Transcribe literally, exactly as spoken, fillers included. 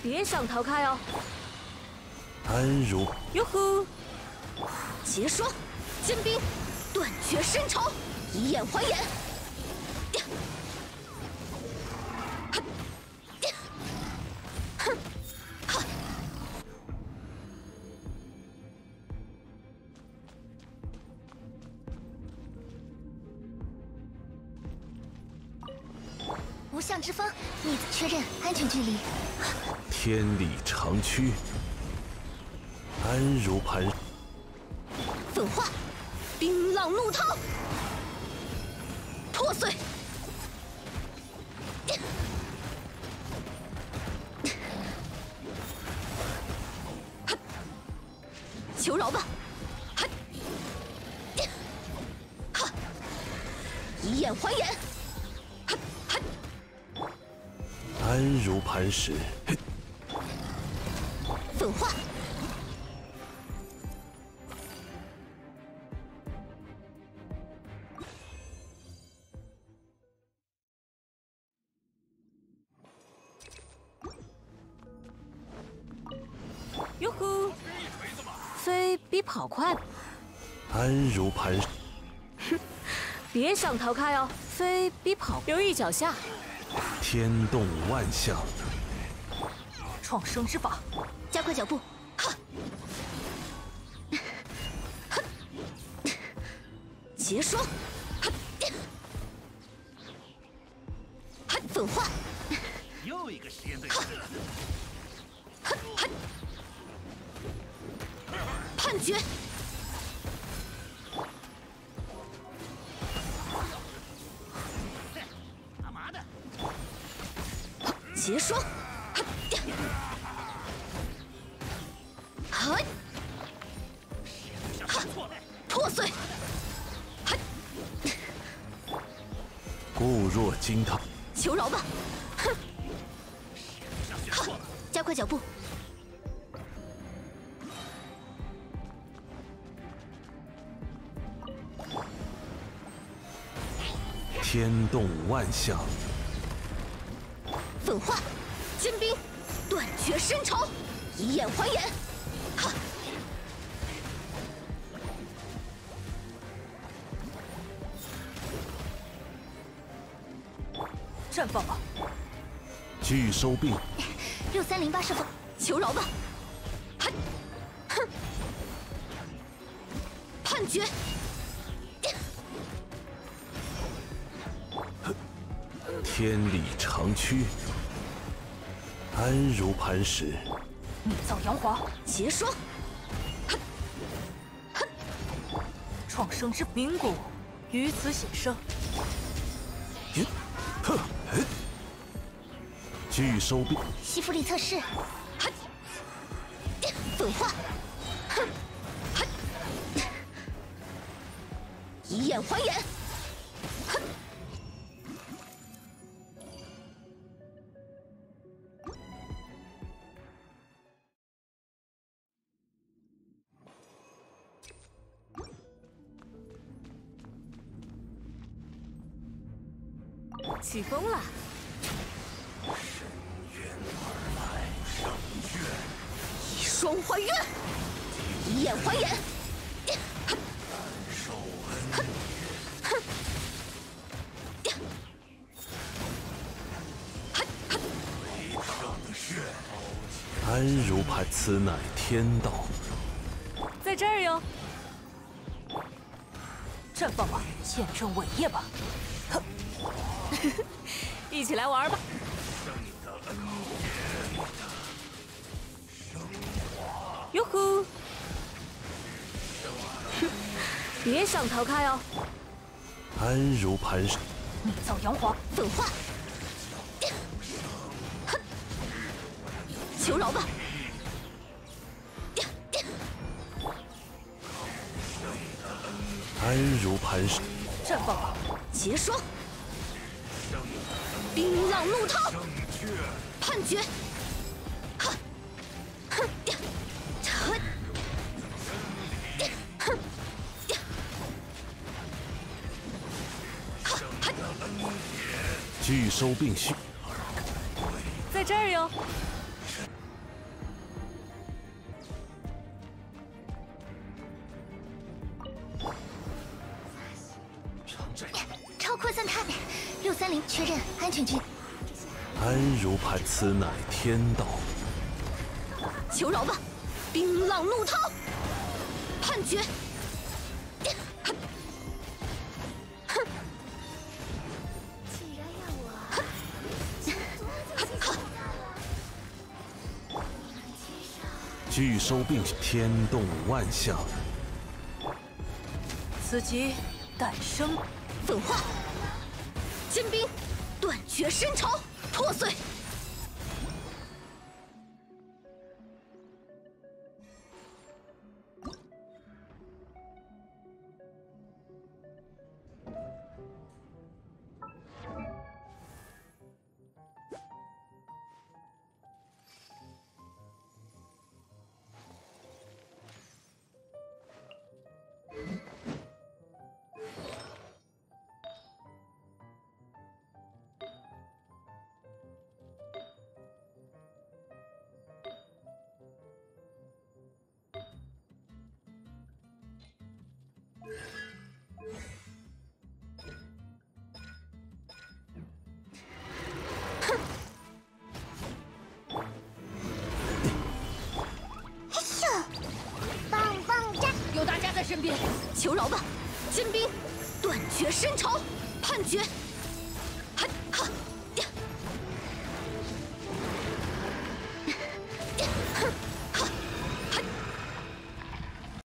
别想逃开哦！ 安如哟呼！ 结霜，金兵，断绝深仇，以眼还眼。哼！哈！无相之风，逆子确认安全距离。 天理长驱，安如磐粉化，冰浪怒涛，破碎。求饶吧！哈！以眼还眼。 安如磐石， 粉化。 哟呼！虽比跑快， 安如磐石， 哼，别想逃开哦！虽比跑，留意脚下。 天动万象， 创生之法， 加快脚步。哈！结霜，粉化。 又一个实验对手。判决。 干嘛的？ 结霜。哈！破碎。 固若金汤， 求饶吧！哼！哈！加快脚步。 天动万象， 粉化，金兵，断绝深仇，以眼还眼。哈！ 绽放吧！ 拒收并。 六三零八是否？求饶吧！哼！哼！判决。 天理长驱，安如磐石， 密造阳华， 结霜， 创生之冥骨于此显生。 哼！拒收并。 吸附力测试，粉化，以眼还眼。 起风了！ 深渊而来，圣卷， 以霜还愿，以眼还眼。 受恩哼！ 为圣的血， 安如磐，此乃天道。 在这儿哟！绽放吧，见证伟业吧！哼！一起来玩吧！ 圣的恩典，升华。 哟呼！哼，别想逃开哦！ 安如磐石， 密造阳华， 粉化。哼！求饶吧！ 安如磐石， 绽放吧！ 结霜，冰浪怒涛，判决。哈！哼！哼！哼！ 拒收并蓄， 在这儿哟！ 三零，确认安全区。 安如磐，此乃天道。 求饶吧，冰浪怒涛，判决。哼！既然要我， 拒收并天动万象。 此局诞生。 焚化，金兵，断绝深潮，破碎。有大家在身边，求饶吧，金兵，断绝深潮，判决。